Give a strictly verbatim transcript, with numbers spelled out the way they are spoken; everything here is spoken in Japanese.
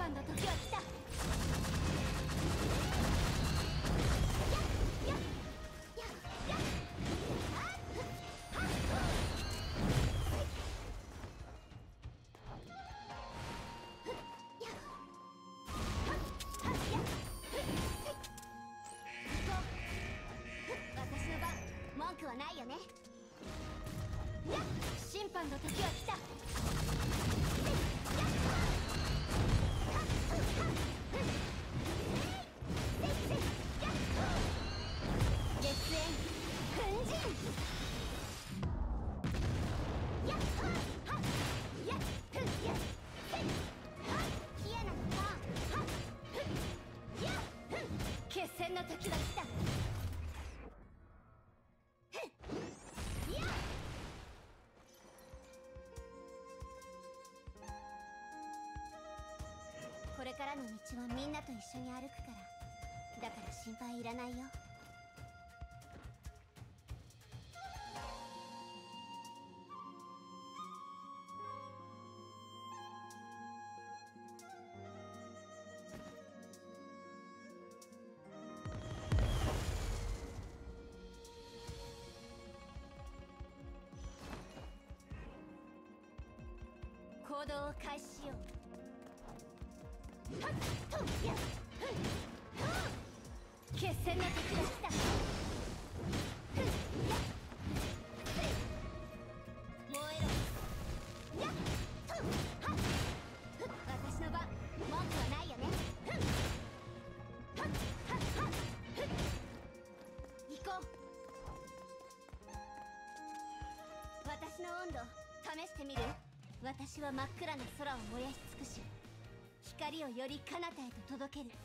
判の時は来た。私の番、文句はないよね。審判の時は来た。月縁粉塵。やっはっはっやっふっやっせいはっヒヤナのターンはっふっやっふっ決戦の時は来た。ふっやっこれからの道はみんなと一緒に歩くから、だから心配いらないよ。行動を開始しよう。はっとやっふんはっ決戦の時が来た。ふんやっふい燃えろ。やっとはっふっ私の番、文句はないよね。ふんはっはっはっふっ行こう。私の温度試してみる？私は真っ暗な空を燃やし尽くし、光をより彼方へと届ける。